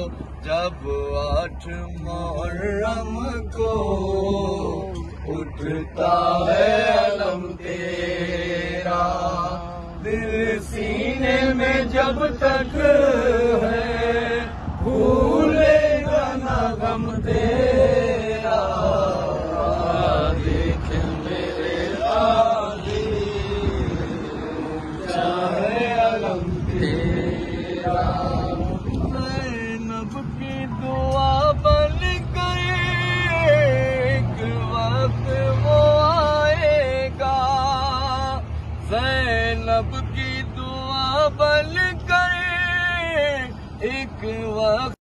जब 8 मुहर्रम को उठता है अलम तेरा, दिल सीने में जब तक है भूलेगा ना गम तेरा। देख मेरे आगे चाहे अलम तेरा, ज़ैनब की दुआ बन गई, एक वक्त वो आएगा। ज़ैनब की दुआ बन गई, एक वक्त